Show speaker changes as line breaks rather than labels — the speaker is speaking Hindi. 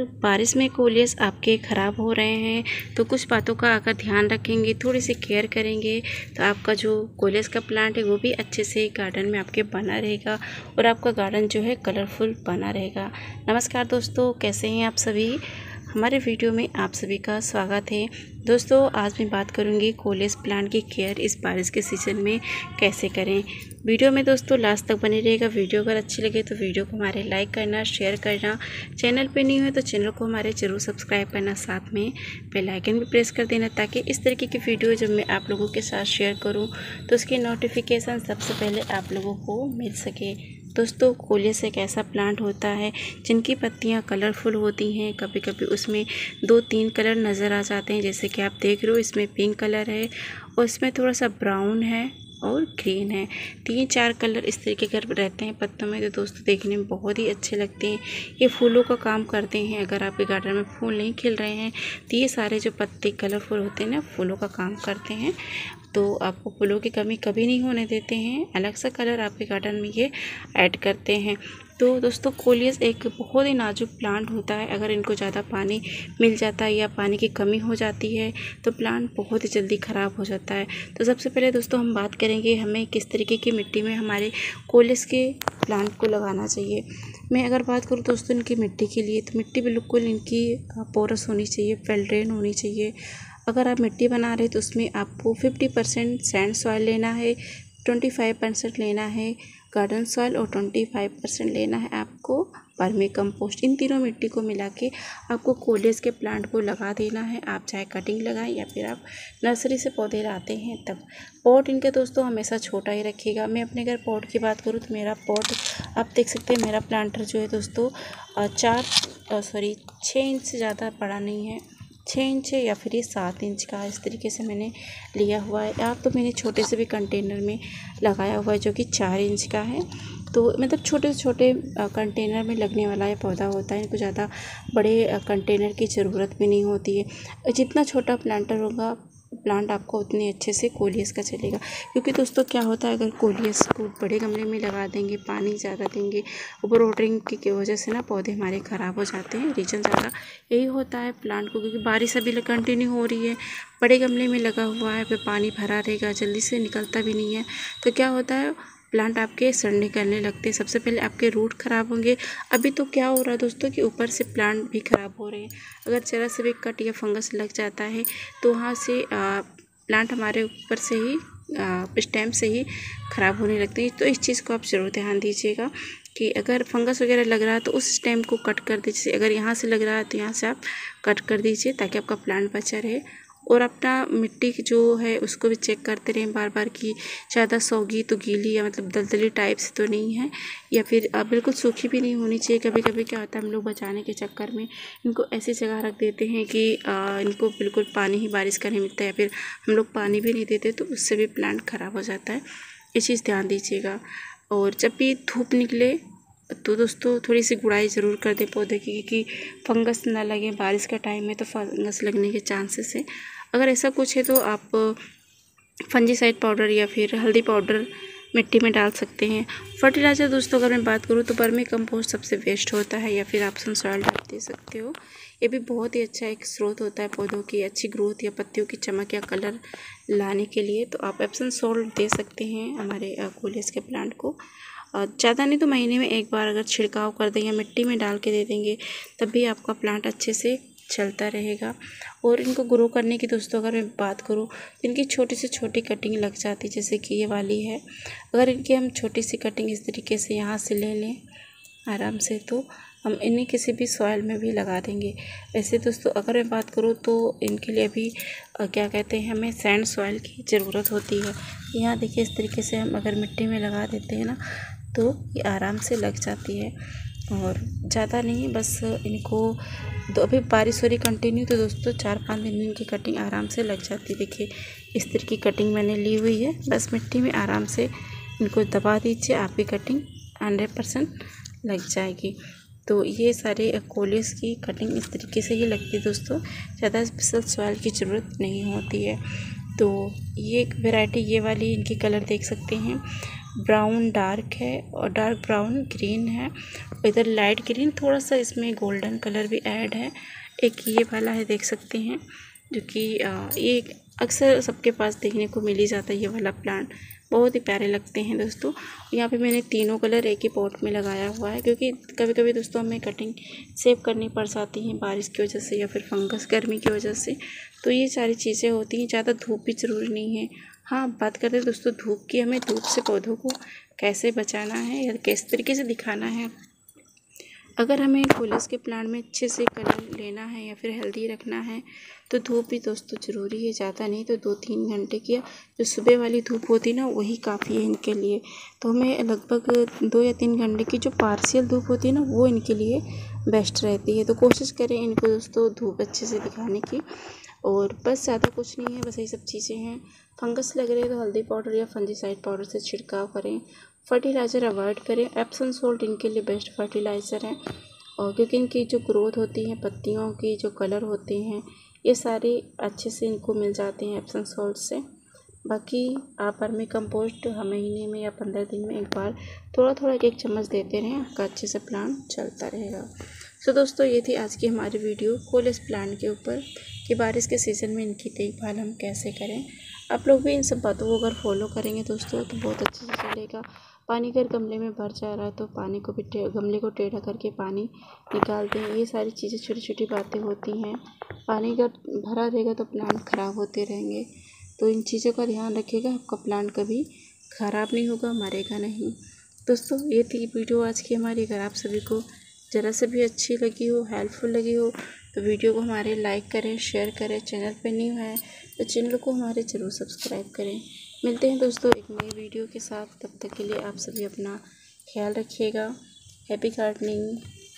बारिश में कोलियस आपके ख़राब हो रहे हैं तो कुछ बातों का अगर ध्यान रखेंगे, थोड़ी सी केयर करेंगे तो आपका जो कोलियस का प्लांट है वो भी अच्छे से गार्डन में आपके बना रहेगा और आपका गार्डन जो है कलरफुल बना रहेगा। नमस्कार दोस्तों, कैसे हैं आप सभी। हमारे वीडियो में आप सभी का स्वागत है। दोस्तों, आज मैं बात करूंगी कोलियस प्लांट की केयर इस बारिश के सीज़न में कैसे करें। वीडियो में दोस्तों लास्ट तक बने रहेगा। वीडियो अगर अच्छी लगे तो वीडियो को हमारे लाइक करना, शेयर करना, चैनल पे नहीं हो तो चैनल को हमारे ज़रूर सब्सक्राइब करना, साथ में बेल आइकन भी प्रेस कर देना ताकि इस तरीके की वीडियो जब मैं आप लोगों के साथ शेयर करूँ तो उसकी नोटिफिकेशन सबसे पहले आप लोगों को मिल सके। दोस्तों, कोलियस एक ऐसा प्लांट होता है जिनकी पत्तियां कलरफुल होती हैं। कभी कभी उसमें 2-3 कलर नज़र आ जाते हैं, जैसे कि आप देख रहे हो इसमें पिंक कलर है और इसमें थोड़ा सा ब्राउन है और ग्रीन है। 3-4 कलर इस तरीके के रहते हैं पत्तों में, तो दोस्तों देखने में बहुत ही अच्छे लगते हैं। ये फूलों का काम करते हैं। अगर आपके गार्डन में फूल नहीं खिल रहे हैं तो ये सारे जो पत्ते कलरफुल होते हैं ना, फूलों का काम करते हैं। तो आपको फूलों की कमी कभी नहीं होने देते हैं। अलग सा कलर आपके गार्डन में ये ऐड करते हैं। तो दोस्तों, कोलियस एक बहुत ही नाजुक प्लांट होता है। अगर इनको ज़्यादा पानी मिल जाता है या पानी की कमी हो जाती है तो प्लांट बहुत ही जल्दी ख़राब हो जाता है। तो सबसे पहले दोस्तों हम बात करेंगे हमें किस तरीके की मिट्टी में हमारे कोलियस के प्लांट को लगाना चाहिए। मैं अगर बात करूँ दोस्तों इनकी मिट्टी के लिए, तो मिट्टी बिल्कुल इनकी पोरस होनी चाहिए, वेल ड्रेन होनी चाहिए। अगर आप मिट्टी बना रहे तो उसमें आपको 50% सैंड सॉइल लेना है, 25% लेना है गार्डन सॉइल और 25% लेना है आपको वर्मी कंपोस्ट। इन तीनों मिट्टी को मिला के आपको कोलियस के प्लांट को लगा देना है। आप चाहे कटिंग लगाएं या फिर आप नर्सरी से पौधे लाते हैं तब। पॉट इनके दोस्तों हमेशा छोटा ही रखिएगा। मैं अपने घर पॉट की बात करूँ तो मेरा पॉट आप देख सकते हैं, मेरा प्लांटर जो है दोस्तों 6 इंच से ज़्यादा बड़ा नहीं है, 6 इंच या फिर ये 7 इंच का इस तरीके से मैंने लिया हुआ है। आप तो मैंने छोटे से भी कंटेनर में लगाया हुआ है जो कि 4 इंच का है। तो मतलब छोटे से छोटे कंटेनर में लगने वाला ये पौधा होता है। इनको ज़्यादा बड़े कंटेनर की ज़रूरत भी नहीं होती है। जितना छोटा प्लांटर होगा प्लांट आपको उतने अच्छे से कोलियस का चलेगा। क्योंकि दोस्तों क्या होता है, अगर कोलियस को बड़े गमले में लगा देंगे, पानी ज़्यादा देंगे, ओवर वाटरिंग की वजह से ना पौधे हमारे ख़राब हो जाते हैं। रीज़न ज़्यादा यही होता है प्लांट को, क्योंकि बारिश अभी कंटिन्यू हो रही है, बड़े गमले में लगा हुआ है, फिर पानी भरा रहेगा, जल्दी से निकलता भी नहीं है। तो क्या होता है, प्लांट आपके सड़ने करने लगते हैं। सबसे पहले आपके रूट ख़राब होंगे। अभी तो क्या हो रहा है दोस्तों कि ऊपर से प्लांट भी ख़राब हो रहे हैं। अगर ज़रा से भी कट या फंगस लग जाता है तो वहाँ से प्लांट हमारे ऊपर से ही स्टेम से ही ख़राब होने लगते हैं। तो इस चीज़ को आप ज़रूर ध्यान दीजिएगा कि अगर फंगस वगैरह लग रहा है तो उस स्टेम को कट कर दीजिए। अगर यहाँ से लग रहा है तो यहाँ से आप कट कर दीजिए ताकि आपका प्लांट बचा रहे। और अपना मिट्टी जो है उसको भी चेक करते रहें बार बार कि ज़्यादा सोगी तो गीली या मतलब दलदली टाइप से तो नहीं है, या फिर बिल्कुल सूखी भी नहीं होनी चाहिए। कभी कभी क्या होता है, हम लोग बचाने के चक्कर में इनको ऐसी जगह रख देते हैं कि इनको बिल्कुल पानी ही बारिश का नहीं मिलता है, या फिर हम लोग पानी भी नहीं देते तो उससे भी प्लांट ख़राब हो जाता है। ये चीज़ ध्यान दीजिएगा। और जब भी धूप निकले तो दोस्तों थोड़ी सी गुड़ाई ज़रूर कर दें पौधे की, क्योंकि फंगस ना लगे। बारिश का टाइम है तो फंगस लगने के चांसेस है। अगर ऐसा कुछ है तो आप फंजीसाइड पाउडर या फिर हल्दी पाउडर मिट्टी में डाल सकते हैं। फर्टिलाइज़र दोस्तों अगर मैं बात करूँ तो वर्मी कंपोस्ट सबसे बेस्ट होता है, या फिर आप सॉइल डाल दे सकते हो। ये भी बहुत ही अच्छा एक स्रोत होता है पौधों की अच्छी ग्रोथ या पत्तियों की चमक या कलर लाने के लिए। तो आप एप्सम सॉल्ट दे सकते हैं हमारे कोलियस के प्लांट को। ज़्यादा नहीं तो महीने में एक बार अगर छिड़काव कर दें या मिट्टी में डाल के दे देंगे तब भी आपका प्लांट अच्छे से चलता रहेगा। और इनको ग्रो करने की दोस्तों अगर मैं बात करूँ तो इनकी छोटी से छोटी कटिंग लग जाती है, जैसे कि ये वाली है। अगर इनकी हम छोटी सी कटिंग इस तरीके से यहाँ से ले लें आराम से तो हम इन्हें किसी भी सॉइल में भी लगा देंगे। वैसे दोस्तों अगर मैं बात करूँ तो इनके लिए अभी क्या कहते हैं, हमें सैंड सॉइल की ज़रूरत होती है। यहाँ देखिए इस तरीके से हम अगर मिट्टी में लगा देते हैं ना तो ये आराम से लग जाती है। और ज़्यादा नहीं, बस इनको तो अभी बारिश हो रही कंटिन्यू, तो दोस्तों 4-5 दिन में इनकी कटिंग आराम से लग जाती है। देखिए इस तरह की कटिंग मैंने ली हुई है। बस मिट्टी में आराम से इनको दबा दीजिए, आपकी कटिंग 100% लग जाएगी। तो ये सारे कोलियस की कटिंग इस तरीके से ही लगती है दोस्तों, ज़्यादा स्पेशल सॉइल की ज़रूरत नहीं होती है। तो ये एक वैरायटी ये वाली इनकी कलर देख सकते हैं। ब्राउन डार्क है और डार्क ब्राउन ग्रीन है, इधर लाइट ग्रीन, थोड़ा सा इसमें गोल्डन कलर भी ऐड है। एक ये वाला है, देख सकते हैं, जो कि ये अक्सर सबके पास देखने को मिल ही जाता है। ये वाला प्लांट बहुत ही प्यारे लगते हैं दोस्तों। यहाँ पे मैंने तीनों कलर एक ही पॉट में लगाया हुआ है, क्योंकि कभी कभी दोस्तों हमें कटिंग सेव करनी पड़ जाती हैं बारिश की वजह से या फिर फंगस गर्मी की वजह से, तो ये सारी चीज़ें होती हैं। ज़्यादा धूप भी ज़रूरी नहीं है। हाँ, बात करते हैं दोस्तों धूप की, हमें धूप से पौधों को कैसे बचाना है या किस तरीके से दिखाना है। अगर हमें कॉलेज के प्लांट में अच्छे से कलर लेना है या फिर हेल्दी रखना है तो धूप भी दोस्तों ज़रूरी है, ज़्यादा नहीं तो 2-3 घंटे की जो सुबह वाली धूप होती है ना, वही काफ़ी है इनके लिए। तो हमें लगभग 2 या 3 घंटे की जो पार्शियल धूप होती है ना, वो इनके लिए बेस्ट रहती है। तो कोशिश करें इनको दोस्तों धूप अच्छे से दिखाने की। और बस ज़्यादा कुछ नहीं है, बस यही सब चीज़ें हैं। फंगस लग रहे हैं तो हल्दी पाउडर या फंजीसाइड पाउडर से छिड़काव करें। फर्टिलाइज़र अवॉइड करें, एप्सम सॉल्ट इनके लिए बेस्ट फर्टिलाइज़र है। और क्योंकि इनकी जो ग्रोथ होती है, पत्तियों की जो कलर होते हैं, ये सारे अच्छे से इनको मिल जाते हैं एप्सम सॉल्ट से। बाकी आप वर्मी कंपोस्ट महीने में या 15 दिन में एक बार थोड़ा थोड़ा एक चम्मच देते रहें, आपका अच्छे से प्लांट चलता रहेगा। तो दोस्तों ये थी आज की हमारी वीडियो कोलेस प्लांट के ऊपर कि बारिश के सीज़न में इनकी देखभाल हम कैसे करें। आप लोग भी इन सब बातों को अगर फॉलो करेंगे दोस्तों तो बहुत अच्छे से चलेगा। पानी अगर गमले में भर जा रहा है तो पानी को भी गमले को टेढ़ा करके पानी निकाल दें। ये सारी चीज़ें छोटी छोटी बातें होती हैं। पानी अगर भरा रहेगा तो प्लांट ख़राब होते रहेंगे, तो इन चीज़ों का ध्यान रखिएगा, आपका प्लांट कभी ख़राब नहीं होगा, मरेगा नहीं। दोस्तों ये थी वीडियो आज की हमारी। अगर आप सभी को ज़रा से भी अच्छी लगी हो, हेल्पफुल लगी हो, तो वीडियो को हमारे लाइक करें, शेयर करें। चैनल पर न्यू है तो चैनल को हमारे ज़रूर सब्सक्राइब करें। मिलते हैं दोस्तों एक नई वीडियो के साथ, तब तक के लिए आप सभी अपना ख्याल रखिएगा। Happy gardening.